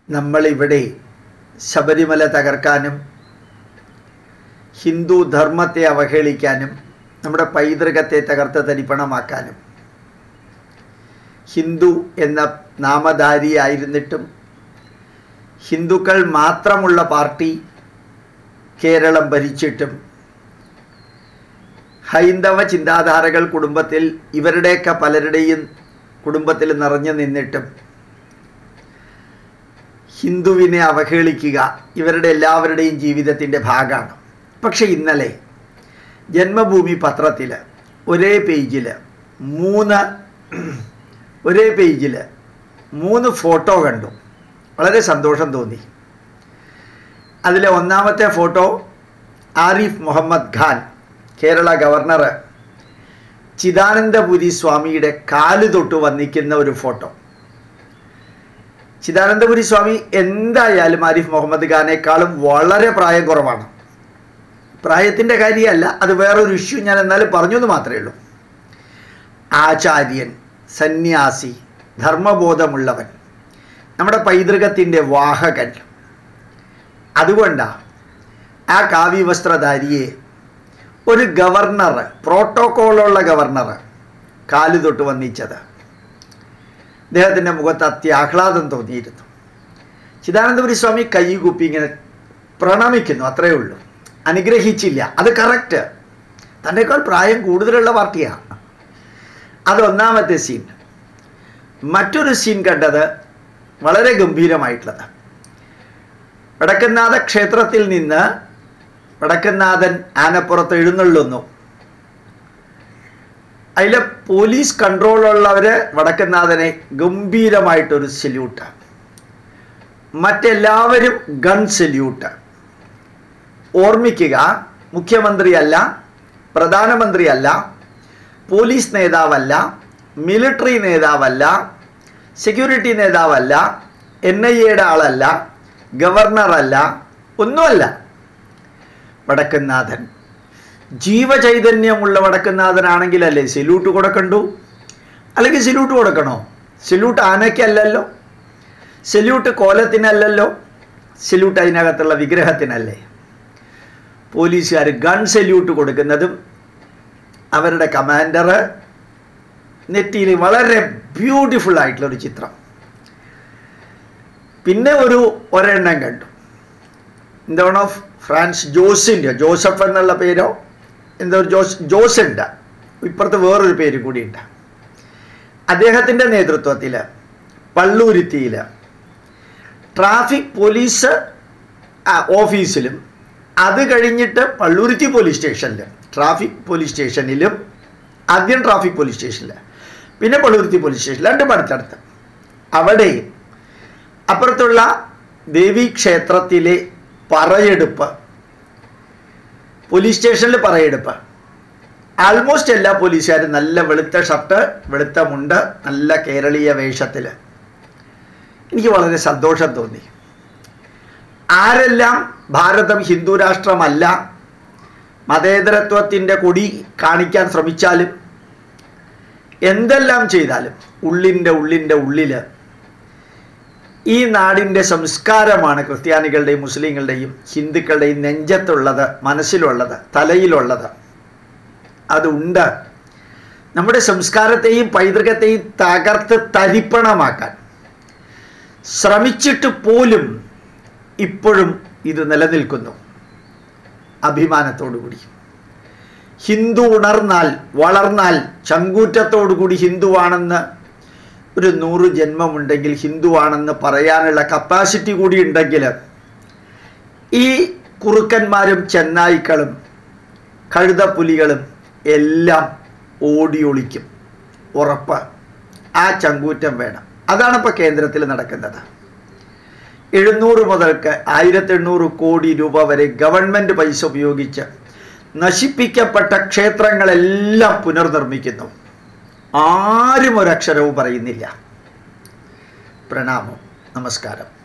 നമ്മളിവിടെ ശബരിമല തകർക്കാനും ഹിന്ദു ധർമ്മത്തെ അവഹേളിക്കാനും നമ്മുടെ പൈതൃകത്തെ തകർത്ത് തരിപ്പണമാക്കാനും ഹിന്ദു എന്ന നാമധാരിയായിരുന്നിട്ടും ഹിന്ദുക്കൾ മാത്രമുള്ള പാർട്ടി കേരളം ഭരിച്ചിട്ടും ഹൈന്ദവ ചിന്താധാരകൾ കുടുംബത്തിൽ ഇവരുടെയൊക്കെ പലരുടെയും കുടുംബത്തിൽ നിറഞ്ഞു നിന്നിട്ടും ഹിന്ദുവിനെ അവഹേളിക്കുക ഇവരുടെ എല്ലാവരുടെയും ജീവിതത്തിൻ്റെ ഭാഗമാണ്. പക്ഷേ ഇന്നലെ ജന്മഭൂമി പത്രത്തിൽ ഒരേ പേജിൽ മൂന്ന് ഫോട്ടോ കണ്ടു. വളരെ സന്തോഷം തോന്നി. അതിലെ ഒന്നാമത്തെ ഫോട്ടോ ആരിഫ് മുഹമ്മദ് ഖാൻ, കേരള ഗവർണർ, ചിദാനന്ദപുരി സ്വാമിയുടെ കാല് തൊട്ട് വന്നിക്കുന്ന ഒരു ഫോട്ടോ. ചിദാനന്ദപുരി സ്വാമി എന്തായാലും ആരിഫ് മുഹമ്മദ് ഖാനേക്കാളും വളരെ പ്രായം കുറവാണ്. പ്രായത്തിൻ്റെ കാര്യമല്ല, അത് വേറൊരു ഇഷ്യൂ, ഞാൻ എന്നാലും പറഞ്ഞു എന്ന് മാത്രമേ ഉള്ളൂ. ആചാര്യൻ, സന്യാസി, ധർമ്മബോധമുള്ളവൻ, നമ്മുടെ പൈതൃകത്തിൻ്റെ വാഹകൻ. അതുകൊണ്ടാണ് ആ കാവ്യവസ്ത്രധാരിയെ ഒരു ഗവർണർ, പ്രോട്ടോക്കോളുള്ള ഗവർണർ കാല് തൊട്ട് വന്നിച്ചത്. അദ്ദേഹത്തിൻ്റെ മുഖത്ത് അത്യാഹ്ലാദം തോന്നിയിരുന്നു. ചിദാനന്ദപുരി സ്വാമി കൈകൂപ്പി ഇങ്ങനെ പ്രണമിക്കുന്നു, അത്രയേ ഉള്ളൂ, അനുഗ്രഹിച്ചില്ല. അത് കറക്റ്റ്, തന്നേക്കാൾ പ്രായം കൂടുതലുള്ള പാർട്ടിയാണ്. അതൊന്നാമത്തെ സീൻ. മറ്റൊരു സീൻ കണ്ടത് വളരെ ഗംഭീരമായിട്ടുള്ളത്. വടക്കനാഥ ക്ഷേത്രത്തിൽ നിന്ന് വടക്കനാഥൻ ആനപ്പുറത്ത് എഴുന്നള്ളുന്നു. അതിലെ പോലീസ് കൺട്രോളുള്ളവർ വടക്കനാഥനെ ഗംഭീരമായിട്ടൊരു സല്യൂട്ട്, മറ്റെല്ലാവരും ഗൺ സല്യൂട്ട്. ഓർമ്മിക്കുക, മുഖ്യമന്ത്രിയല്ല, പ്രധാനമന്ത്രിയല്ല, പോലീസ് നേതാവല്ല, മിലിറ്ററി നേതാവല്ല, സെക്യൂരിറ്റി നേതാവല്ല, NIAയുടെ ആളല്ല, ഗവർണറല്ല, ഒന്നുമല്ല. വടക്കനാഥൻ ജീവചൈതന്യമുള്ള വടക്കനാഥനാണെങ്കിലല്ലേ സല്യൂട്ട് കൊടുക്കണ്ടു? അല്ലെങ്കിൽ സല്യൂട്ട് കൊടുക്കണോ? സല്യൂട്ട് ആനയ്ക്കല്ലല്ലോ, സല്യൂട്ട് കോലത്തിനല്ലല്ലോ, സല്യൂട്ട് അതിനകത്തുള്ള വിഗ്രഹത്തിനല്ലേ. പോലീസുകാർ ഗൺ സല്യൂട്ട് കൊടുക്കുന്നതും അവരുടെ കമാൻഡർ നെറ്റിയിൽ വളരെ ബ്യൂട്ടിഫുൾ ആയിട്ടുള്ളൊരു ചിത്രം. പിന്നെ ഒരെണ്ണം കണ്ടു. എന്താണ് ഫ്രാൻസ് ജോസഫ് എന്നുള്ള പേരോ എന്തോ ജോസ് ഉണ്ട്, ഇപ്പുറത്ത് വേറൊരു പേര് കൂടിയുണ്ട്. അദ്ദേഹത്തിൻ്റെ നേതൃത്വത്തിൽ പള്ളുരുത്തിയിൽ ട്രാഫിക് പോലീസ് ഓഫീസിലും അത് കഴിഞ്ഞിട്ട് പള്ളുരുത്തി പോലീസ് സ്റ്റേഷനിലും, ട്രാഫിക് പോലീസ് സ്റ്റേഷനിലും, ആദ്യം ട്രാഫിക് പോലീസ് സ്റ്റേഷനിൽ, പിന്നെ പള്ളുരുത്തി പോലീസ് സ്റ്റേഷൻ, രണ്ടും അടുത്തടുത്ത്. അവിടെ അപ്പുറത്തുള്ള ദേവീക്ഷേത്രത്തിലെ പറയെടുപ്പ്, പോലീസ് സ്റ്റേഷനിൽ പറയെടുപ്പ്. ആൾമോസ്റ്റ് എല്ലാ പോലീസുകാരും നല്ല വെളുത്ത ഷർട്ട്, വെളുത്ത മുണ്ട്, നല്ല കേരളീയ വേഷത്തിൽ. എനിക്ക് വളരെ സന്തോഷം തോന്നി. ആരെല്ലാം ഭാരതം ഹിന്ദു രാഷ്ട്രമല്ല, മതേതരത്വത്തിൻ്റെ കൊടി കാണിക്കാൻ ശ്രമിച്ചാലും എന്തെല്ലാം ചെയ്താലും ഉള്ളിൻ്റെ ഉള്ളിൽ ഈ നാടിൻ്റെ സംസ്കാരമാണ് ക്രിസ്ത്യാനികളുടെയും മുസ്ലിങ്ങളുടെയും ഹിന്ദുക്കളുടെയും നെഞ്ചത്തുള്ളത്, മനസ്സിലുള്ളത്, തലയിലുള്ളത്. അതുണ്ട്. നമ്മുടെ സംസ്കാരത്തെയും പൈതൃകത്തെയും തകർത്ത് തരിപ്പണമാക്കാൻ ശ്രമിച്ചിട്ട് പോലും ഇപ്പോഴും ഇത് നിലനിൽക്കുന്നു. അഭിമാനത്തോടുകൂടി ഹിന്ദു ഉണർന്നാൽ, വളർന്നാൽ, ചങ്കൂറ്റത്തോടുകൂടി ഹിന്ദുവാണെന്ന്, ഒരു 100 ജന്മമുണ്ടെങ്കിൽ ഹിന്ദുവാണെന്ന് പറയാനുള്ള കപ്പാസിറ്റി കൂടി ഉണ്ടെങ്കിൽ ഈ കുറുക്കന്മാരും ചെന്നായ്ക്കളും കഴുതപ്പുലികളും എല്ലാം ഓടി ഒളിക്കും. ഉറപ്പ്. ആ ചങ്കൂറ്റം വേണം. അതാണ് ഇപ്പോൾ കേന്ദ്രത്തിൽ നടക്കുന്നത്. 700 മുതൽക്ക് 1800 കോടി രൂപ വരെ ഗവൺമെൻറ് പൈസ ഉപയോഗിച്ച് നശിപ്പിക്കപ്പെട്ട ക്ഷേത്രങ്ങളെല്ലാം പുനർനിർമ്മിക്കുന്നു. ആരും ഒരക്ഷരവും പറയുന്നില്ല. പ്രണാമം. നമസ്കാരം.